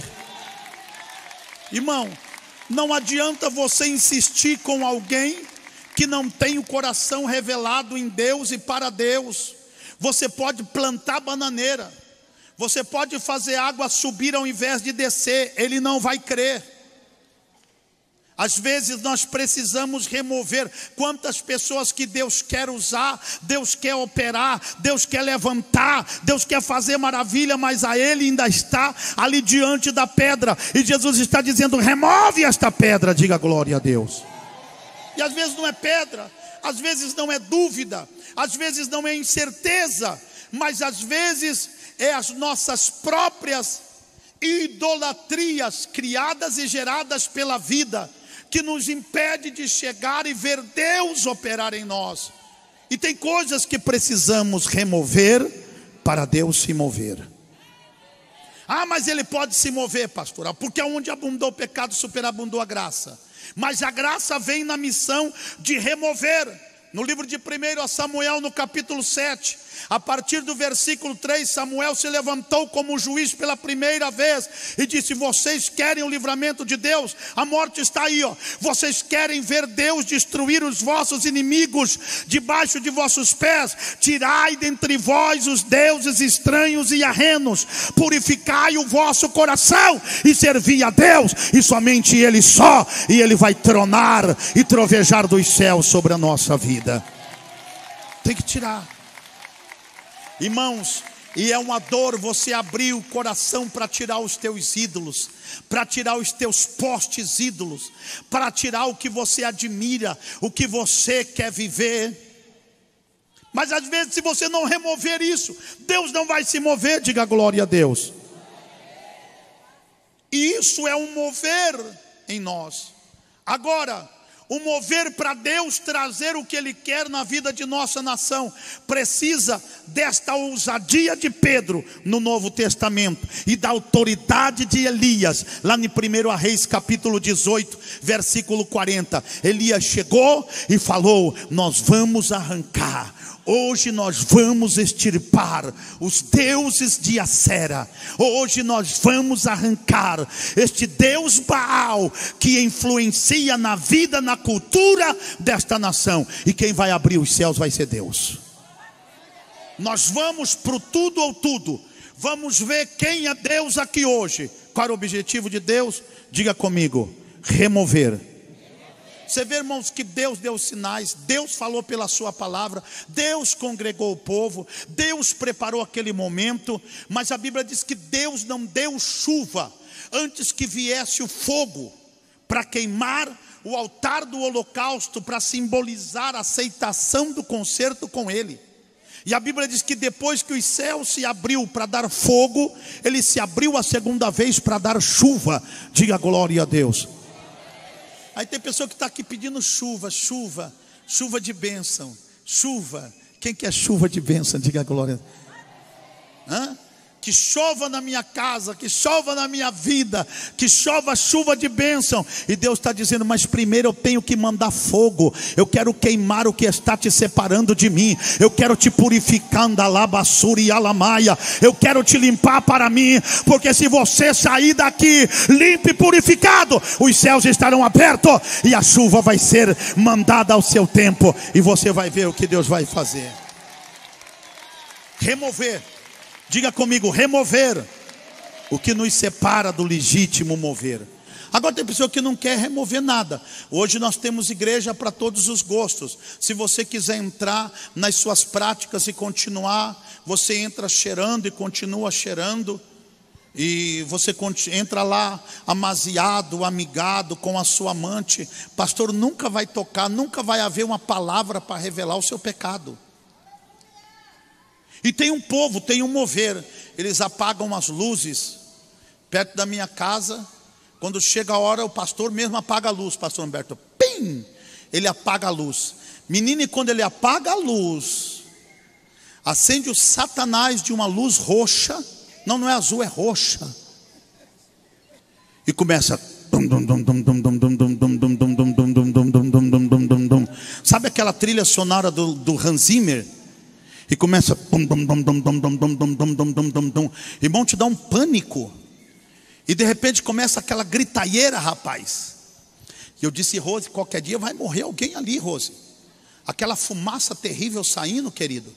Irmão, não adianta você insistir com alguém que não tem o coração revelado em Deus e para Deus. Você pode plantar bananeira, você pode fazer água subir ao invés de descer, ele não vai crer. Às vezes nós precisamos remover. Quantas pessoas que Deus quer usar, Deus quer operar, Deus quer levantar, Deus quer fazer maravilha, mas a ele ainda está ali diante da pedra, e Jesus está dizendo: remove esta pedra. Diga glória a Deus. E às vezes não é pedra, às vezes não é dúvida, às vezes não é incerteza, mas às vezes é as nossas próprias idolatrias criadas e geradas pela vida, que nos impede de chegar e ver Deus operar em nós. E tem coisas que precisamos remover para Deus se mover. Ah, mas ele pode se mover, pastor, porque onde abundou o pecado, superabundou a graça. Mas a graça vem na missão de remover. No livro de 1 Samuel, no capítulo 7, A partir do versículo 3, Samuel se levantou como juiz pela primeira vez e disse: vocês querem o livramento de Deus? A morte está aí, ó. Vocês querem ver Deus destruir os vossos inimigos debaixo de vossos pés? Tirai dentre vós os deuses estranhos e arrenos, purificai o vosso coração e servi a Deus, e somente Ele só, e Ele vai tronar e trovejar dos céus sobre a nossa vida. Tem que tirar. Irmãos, e é uma dor você abrir o coração para tirar os teus ídolos, para tirar os teus postes ídolos, para tirar o que você admira, o que você quer viver. Mas às vezes, se você não remover isso, Deus não vai se mover. Diga glória a Deus. E isso é um mover em nós. Agora, o mover para Deus trazer o que Ele quer na vida de nossa nação precisa desta ousadia de Pedro no Novo Testamento e da autoridade de Elias lá em 1 Reis capítulo 18 versículo 40. Elias chegou e falou: nós vamos arrancar, hoje nós vamos extirpar os deuses de Acera. Hoje nós vamos arrancar este Deus Baal que influencia na vida, na cultura desta nação. E quem vai abrir os céus vai ser Deus. Nós vamos para o tudo ou tudo. Vamos ver quem é Deus aqui hoje. Qual é o objetivo de Deus? Diga comigo: remover. Você vê, irmãos, que Deus deu sinais, Deus falou pela sua palavra, Deus congregou o povo, Deus preparou aquele momento. Mas a Bíblia diz que Deus não deu chuva antes que viesse o fogo para queimar o altar do holocausto, para simbolizar a aceitação do concerto com Ele. E a Bíblia diz que depois que os céus se abriu para dar fogo, Ele se abriu a segunda vez para dar chuva. Diga glória a Deus. Aí tem pessoa que está aqui pedindo chuva, chuva, chuva de bênção, chuva. Quem quer chuva de bênção? Diga glória. Hã? Que chova na minha casa, que chova na minha vida, que chova chuva de bênção. E Deus está dizendo: mas primeiro eu tenho que mandar fogo. Eu quero queimar o que está te separando de mim. Eu quero te purificar, andalabassura e alamaia. Eu quero te limpar para mim, porque se você sair daqui limpo e purificado, os céus estarão abertos e a chuva vai ser mandada ao seu tempo, e você vai ver o que Deus vai fazer. Remover. Diga comigo: remover o que nos separa do legítimo mover. Agora tem pessoa que não quer remover nada. Hoje nós temos igreja para todos os gostos. Se você quiser entrar nas suas práticas e continuar, você entra cheirando e continua cheirando. E você entra lá amaziado, amigado com a sua amante. Pastor, nunca vai tocar, nunca vai haver uma palavra para revelar o seu pecado. E tem um povo, tem um mover. Eles apagam as luzes perto da minha casa. Quando chega a hora, o pastor mesmo apaga a luz. Pastor Humberto, pim! Ele apaga a luz. Menino, e quando ele apaga a luz, acende o Satanás de uma luz roxa. Não é azul, é roxa. E começa. Sabe aquela trilha sonora do Hans Zimmer? E começa. Irmão, te dá um pânico. E de repente começa aquela gritaieira, rapaz. E eu disse: Rose, qualquer dia vai morrer alguém ali, Rose. Aquela fumaça terrível saindo, querido.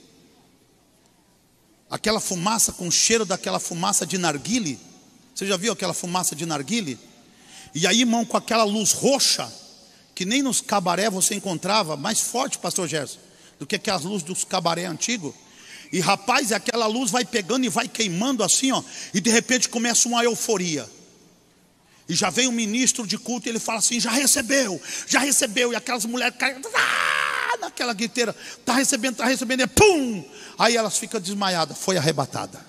Aquela fumaça com cheiro daquela fumaça de narguile. Você já viu aquela fumaça de narguile? E aí, irmão, com aquela luz roxa, que nem nos cabaré você encontrava, mais forte, pastor Gerson, do que aquelas luzes dos cabaré antigos. E rapaz, aquela luz vai pegando e vai queimando assim, ó. E de repente começa uma euforia. E já vem um ministro de culto e ele fala assim: já recebeu, já recebeu. E aquelas mulheres caem naquela guiteira: está recebendo, e pum! Aí elas ficam desmaiadas, foi arrebatada.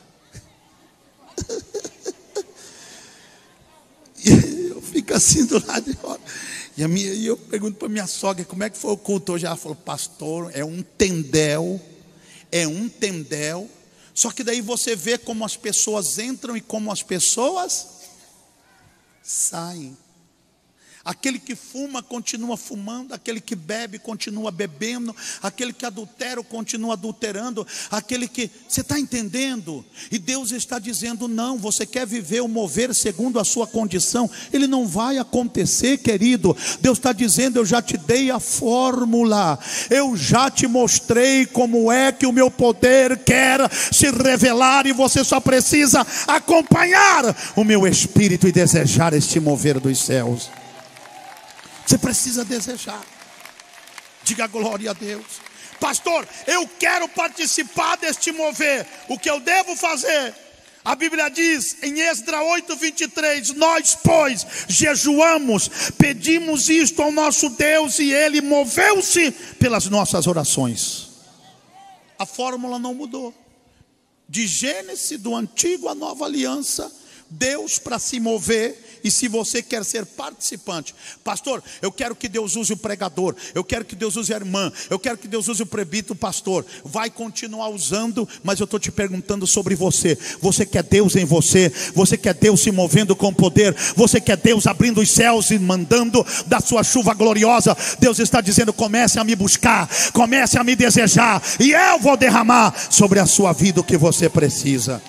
E eu fico assim do lado de fora. E eu pergunto para minha sogra: como é que foi o culto hoje? Ela falou: pastor, é um tendel. É um tendel. Só que daí você vê como as pessoas entram e como as pessoas saem. Aquele que fuma continua fumando, aquele que bebe continua bebendo, aquele que adultera continua adulterando, aquele que... Você está entendendo? E Deus está dizendo: não, você quer viver o mover segundo a sua condição? Ele não vai acontecer, querido. Deus está dizendo: eu já te dei a fórmula, eu já te mostrei como é que o meu poder quer se revelar, e você só precisa acompanhar o meu Espírito e desejar este mover dos céus. Você precisa desejar. Diga glória a Deus. Pastor, eu quero participar deste mover. O que eu devo fazer? A Bíblia diz em Esdras 8:23: nós, pois, jejuamos, pedimos isto ao nosso Deus, e Ele moveu-se pelas nossas orações. A fórmula não mudou. De Gênesis, do Antigo à Nova Aliança, Deus para se mover. E se você quer ser participante: pastor, eu quero que Deus use o pregador, eu quero que Deus use a irmã, eu quero que Deus use o prebito, o pastor. Vai continuar usando, mas eu estou te perguntando sobre você. Você quer Deus em você? Você quer Deus se movendo com poder? Você quer Deus abrindo os céus e mandando da sua chuva gloriosa? Deus está dizendo: comece a me buscar, comece a me desejar, e eu vou derramar sobre a sua vida o que você precisa.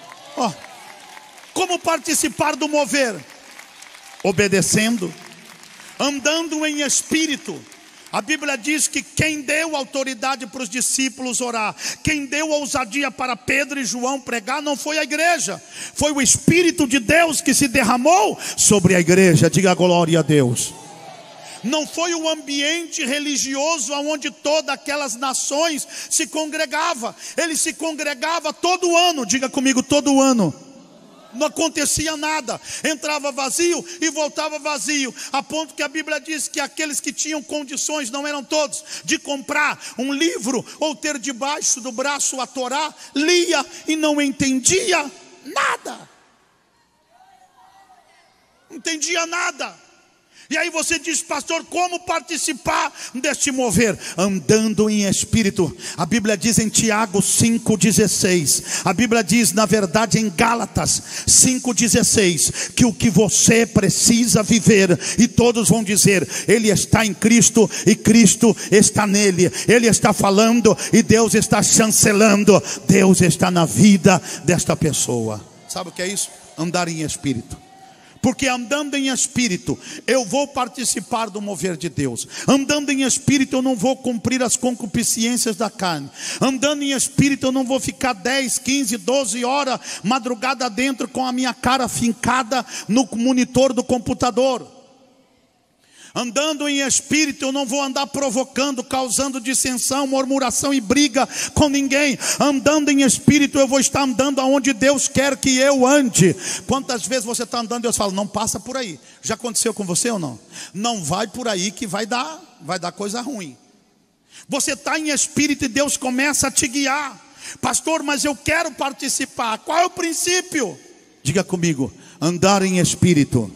Como participar do mover? Obedecendo, andando em espírito. A Bíblia diz que quem deu autoridade para os discípulos orar, quem deu ousadia para Pedro e João pregar, não foi a igreja, foi o Espírito de Deus que se derramou sobre a igreja. Diga glória a Deus. Não foi o ambiente religioso onde todas aquelas nações se congregavam. Ele se congregava todo ano. Diga comigo: todo ano. Não acontecia nada, entrava vazio e voltava vazio, a ponto que a Bíblia diz que aqueles que tinham condições, não eram todos, de comprar um livro ou ter debaixo do braço a Torá, lia e não entendia nada. Não entendia nada. E aí você diz: pastor, como participar deste mover? Andando em espírito. A Bíblia diz em Tiago 5,16. A Bíblia diz, na verdade, em Gálatas 5,16, que o que você precisa viver, e todos vão dizer: ele está em Cristo e Cristo está nele. Ele está falando e Deus está chancelando. Deus está na vida desta pessoa. Sabe o que é isso? Andar em espírito. Porque andando em espírito, eu vou participar do mover de Deus. Andando em espírito, eu não vou cumprir as concupiscências da carne. Andando em espírito, eu não vou ficar 10, 15, 12 horas madrugada dentro com a minha cara fincada no monitor do computador. Andando em espírito, eu não vou andar provocando, causando dissensão, murmuração e briga com ninguém. Andando em espírito, eu vou estar andando aonde Deus quer que eu ande. Quantas vezes você está andando e Deus fala: não passa por aí? Já aconteceu com você ou não? Não vai por aí que vai dar coisa ruim. Você está em espírito e Deus começa a te guiar. Pastor, mas eu quero participar. Qual é o princípio? Diga comigo: andar em espírito.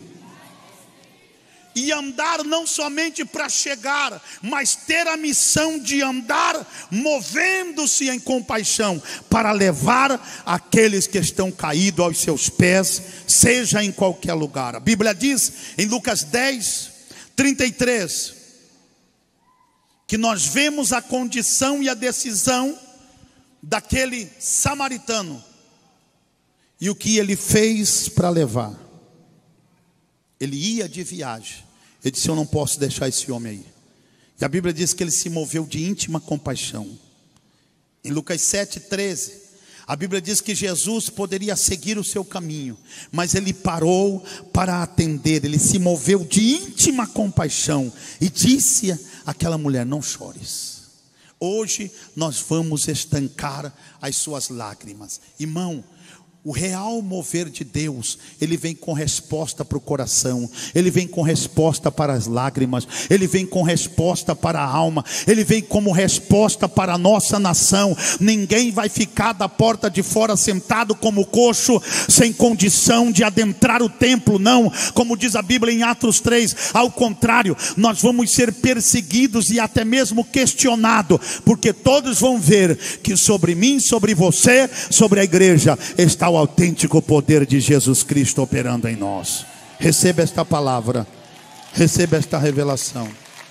E andar não somente para chegar, mas ter a missão de andar movendo-se em compaixão, para levar aqueles que estão caídos aos seus pés, seja em qualquer lugar. A Bíblia diz em Lucas 10:33, que nós vemos a condição e a decisão daquele samaritano, e o que ele fez para levar. Ele ia de viagem. Ele disse: eu não posso deixar esse homem aí. E a Bíblia diz que ele se moveu de íntima compaixão. Em Lucas 7:13, a Bíblia diz que Jesus poderia seguir o seu caminho, mas ele parou para atender. Ele se moveu de íntima compaixão e disse àquela mulher: não chores. Hoje nós vamos estancar as suas lágrimas. Irmão, o real mover de Deus, ele vem com resposta para o coração, ele vem com resposta para as lágrimas, ele vem com resposta para a alma, ele vem como resposta para a nossa nação. Ninguém vai ficar da porta de fora sentado como coxo, sem condição de adentrar o templo, não. Como diz a Bíblia em Atos 3, ao contrário, nós vamos ser perseguidos e até mesmo questionados, porque todos vão ver que sobre mim, sobre você, sobre a igreja, está o autêntico poder de Jesus Cristo operando em nós. Receba esta palavra Receba esta revelação.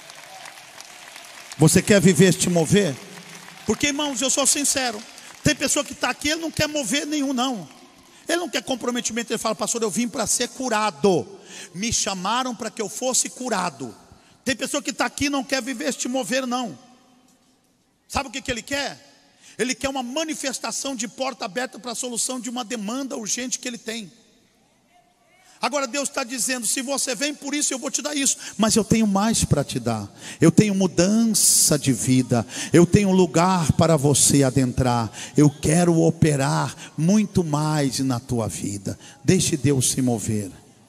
Você quer viver este mover? Porque, irmãos, eu sou sincero. Tem pessoa que está aqui, ele não quer mover nenhum, não. Ele não quer comprometimento. Ele fala: pastor, eu vim para ser curado. Me chamaram para que eu fosse curado. Tem pessoa que está aqui e não quer viver este mover, não. Sabe o que ele quer? Ele quer uma manifestação de porta aberta para a solução de uma demanda urgente que ele tem. Agora Deus está dizendo: se você vem por isso, eu vou te dar isso. Mas eu tenho mais para te dar. Eu tenho mudança de vida. Eu tenho lugar para você adentrar. Eu quero operar muito mais na tua vida. Deixe Deus se mover.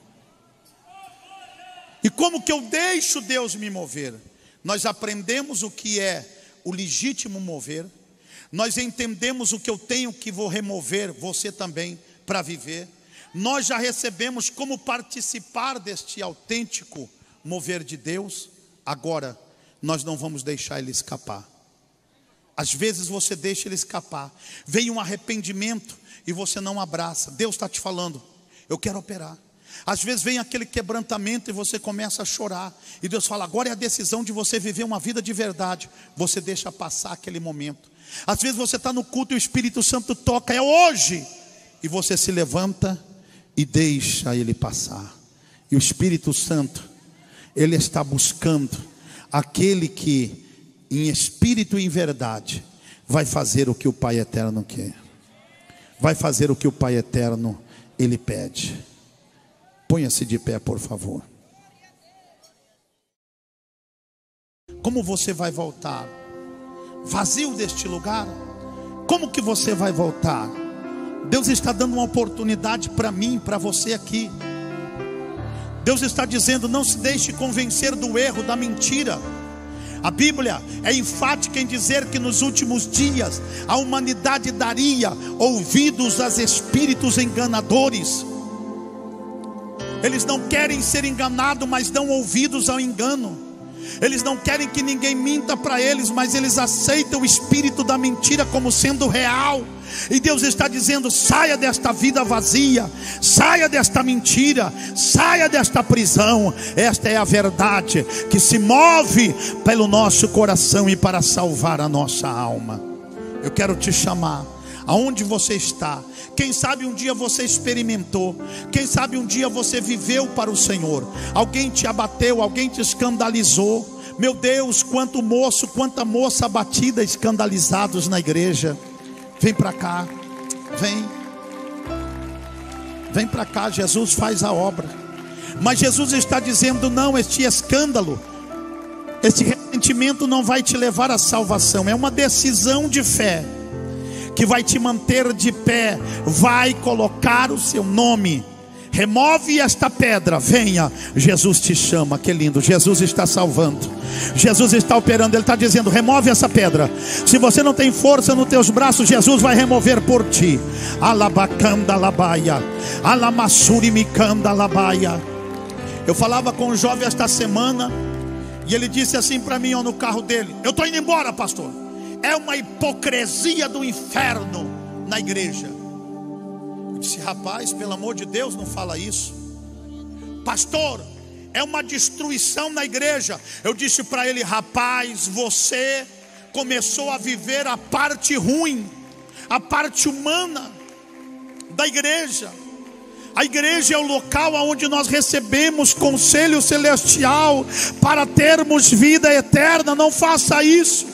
E como que eu deixo Deus me mover? Nós aprendemos o que é o legítimo mover. Nós entendemos o que eu tenho que vou remover, você também, para viver. Nós já recebemos como participar deste autêntico mover de Deus. Agora, nós não vamos deixar ele escapar. Às vezes você deixa ele escapar. Vem um arrependimento e você não abraça. Deus está te falando: eu quero operar. Às vezes vem aquele quebrantamento e você começa a chorar. E Deus fala: agora é a decisão de você viver uma vida de verdade. Você deixa passar aquele momento. Às vezes você está no culto e o Espírito Santo toca: é hoje. E você se levanta e deixa ele passar. E o Espírito Santo, ele está buscando aquele que em espírito e em verdade vai fazer o que o Pai Eterno quer. Vai fazer o que o Pai Eterno ele pede. Ponha-se de pé, por favor. Como você vai voltar? Vazio deste lugar? Como que você vai voltar? Deus está dando uma oportunidade para mim, para você aqui. Deus está dizendo: não se deixe convencer do erro, da mentira. A Bíblia é enfática em dizer que nos últimos dias a humanidade daria ouvidos aos espíritos enganadores. Eles não querem ser enganados, mas dão ouvidos ao engano. Eles não querem que ninguém minta para eles, mas eles aceitam o espírito da mentira como sendo real. E Deus está dizendo: saia desta vida vazia, saia desta mentira, saia desta prisão. Esta é a verdade que se move pelo nosso coração e para salvar a nossa alma. Eu quero te chamar, aonde você está. Quem sabe um dia você experimentou, quem sabe um dia você viveu para o Senhor. Alguém te abateu, alguém te escandalizou. Meu Deus, quanto moço, quanta moça abatida, escandalizados na igreja. Vem para cá, vem para cá, Jesus faz a obra. Mas Jesus está dizendo: não, este escândalo, este ressentimento não vai te levar à salvação. É uma decisão de fé que vai te manter de pé, vai colocar o seu nome. Remove esta pedra, venha, Jesus te chama. Que lindo, Jesus está salvando, Jesus está operando. Ele está dizendo: remove essa pedra. Se você não tem força nos teus braços, Jesus vai remover por ti. Alabacanda labaia, alamassuri micanda labaia. Eu falava com um jovem esta semana, e ele disse assim para mim, no carro dele: eu estou indo embora, pastor. É uma hipocrisia do inferno na igreja. Eu disse: rapaz, pelo amor de Deus, não fala isso. Pastor, é uma destruição na igreja. Eu disse para ele: rapaz, você começou a viver a parte ruim, a parte humana da igreja. A igreja é o local onde nós recebemos conselho celestial para termos vida eterna. Não faça isso.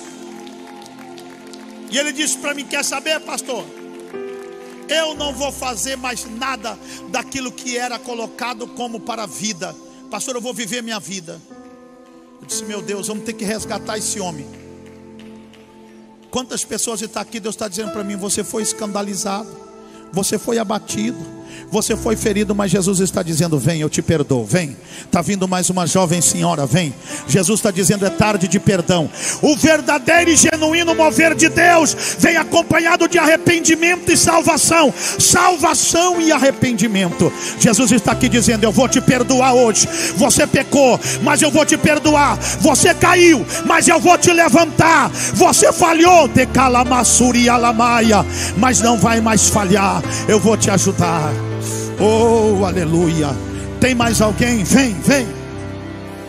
E ele disse para mim: quer saber, pastor? Eu não vou fazer mais nada daquilo que era colocado como para a vida. Pastor, eu vou viver minha vida. Eu disse: meu Deus, vamos ter que resgatar esse homem. Quantas pessoas estão aqui? Deus está dizendo para mim: você foi escandalizado, você foi abatido, você foi ferido, mas Jesus está dizendo: vem, eu te perdoo, vem. Está vindo mais uma jovem senhora, vem. Jesus está dizendo: é tarde de perdão. O verdadeiro e genuíno mover de Deus vem acompanhado de arrependimento e salvação. Salvação e arrependimento. Jesus está aqui dizendo: eu vou te perdoar hoje. Você pecou, mas eu vou te perdoar. Você caiu, mas eu vou te levantar. Você falhou, decalamassuri alamaia, mas não vai mais falhar. Eu vou te ajudar. Oh, aleluia. Tem mais alguém? Vem, vem.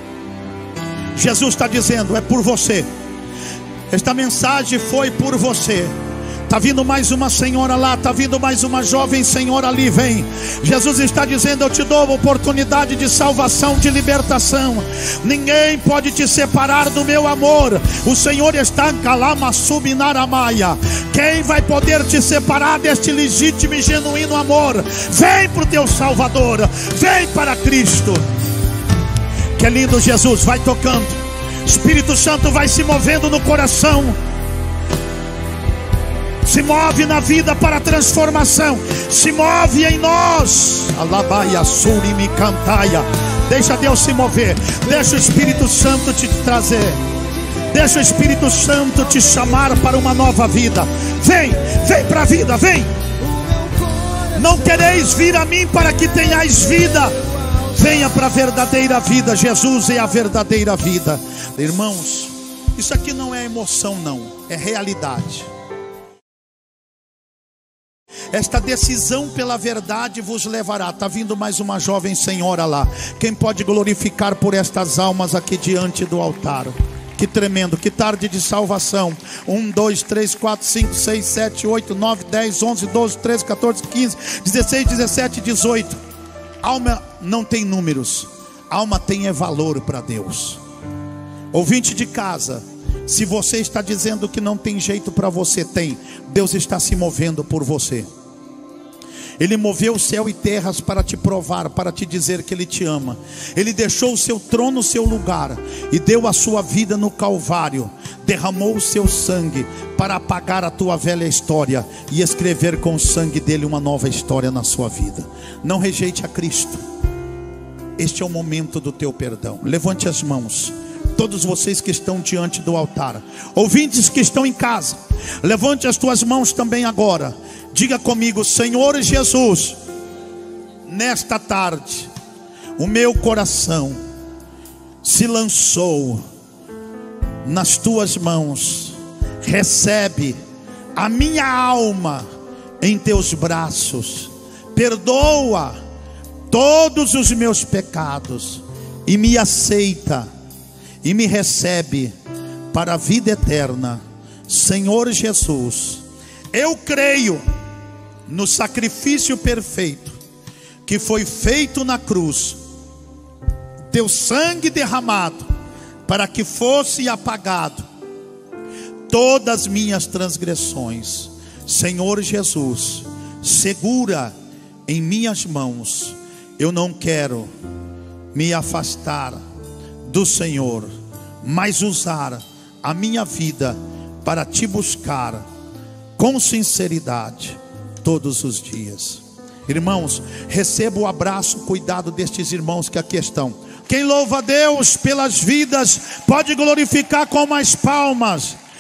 Jesus está dizendo: é por você. Esta mensagem foi por você. Está vindo mais uma senhora lá, está vindo mais uma jovem senhora ali, vem. Jesus está dizendo: eu te dou uma oportunidade de salvação, de libertação. Ninguém pode te separar do meu amor. O Senhor está em Calama Subinaramaia. Quem vai poder te separar deste legítimo e genuíno amor? Vem para o teu Salvador, vem para Cristo. Que lindo, Jesus, vai tocando. Espírito Santo vai se movendo no coração. Se move na vida para a transformação. Se move em nós. Alabaia, surimi, cantaia. Deixa Deus se mover. Deixa o Espírito Santo te trazer. Deixa o Espírito Santo te chamar para uma nova vida. Vem, vem para a vida, vem. Não quereis vir a mim para que tenhais vida. Venha para a verdadeira vida. Jesus é a verdadeira vida. Irmãos, isso aqui não é emoção não, é realidade. Esta decisão pela verdade vos levará. Está vindo mais uma jovem senhora lá. Quem pode glorificar por estas almas aqui diante do altar? Que tremendo, que tarde de salvação. 1, 2, 3, 4, 5, 6, 7, 8, 9, 10, 11, 12, 13, 14, 15, 16, 17, 18. Alma não tem números. Alma tem valor para Deus. Ouvinte de casa, se você está dizendo que não tem jeito para você, tem. Deus está se movendo por você. Ele moveu o céu e terras para te provar, para te dizer que Ele te ama. Ele deixou o seu trono, o seu lugar, e deu a sua vida no Calvário. Derramou o seu sangue para apagar a tua velha história e escrever com o sangue dele uma nova história na sua vida. Não rejeite a Cristo. Este é o momento do teu perdão. Levante as mãos. Todos vocês que estão diante do altar, ouvintes que estão em casa, levante as tuas mãos também agora. Diga comigo: Senhor Jesus, nesta tarde o meu coração se lançou nas tuas mãos. Recebe a minha alma em teus braços. Perdoa todos os meus pecados e me aceita e me recebe para a vida eterna. Senhor Jesus, eu creio no sacrifício perfeito que foi feito na cruz. Teu sangue derramado para que fosse apagado todas as minhas transgressões. Senhor Jesus, segura em minhas mãos. Eu não quero me afastar do Senhor, mas usar a minha vida para te buscar com sinceridade todos os dias. Irmãos, receba o abraço, o cuidado destes irmãos que aqui estão. Quem louva a Deus pelas vidas, pode glorificar com mais palmas.